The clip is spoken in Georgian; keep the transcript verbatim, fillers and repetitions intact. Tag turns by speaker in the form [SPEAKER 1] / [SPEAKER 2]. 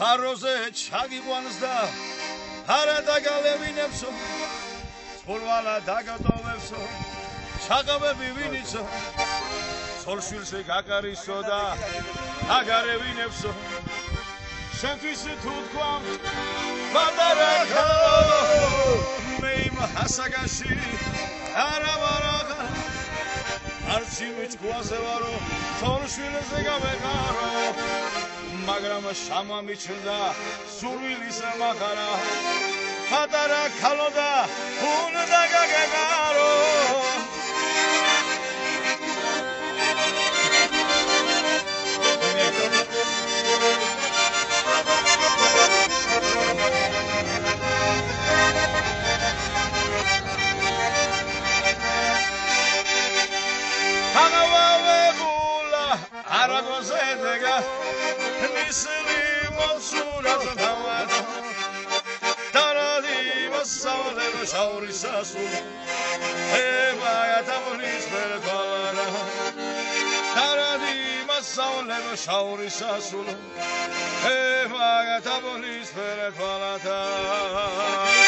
[SPEAKER 1] ხაროზე ჩაგიყვანს და არა დაგალევინებსო სულვალა დაგატოვებსო ჩაღავები ვინიცო სოლშვილზე გაკარისო და აგარევინებსო შენთვის თუ თქვამ მადარა მე იმ հասაგაში არა ვარაღა არცი მიჭკვაზე ვარო სოლშვილზე გავეყარო მაგრამ შამა მიჩნდა სურვილის მახარა მადარა ქალო და უნდა გაგეყარო Aragozedega, misli monsuras tavada, taradi vasale shauri sasu, eva ya tabunis per kolara, taradi vasale shauri sasu, eva ya tabunis per kolata.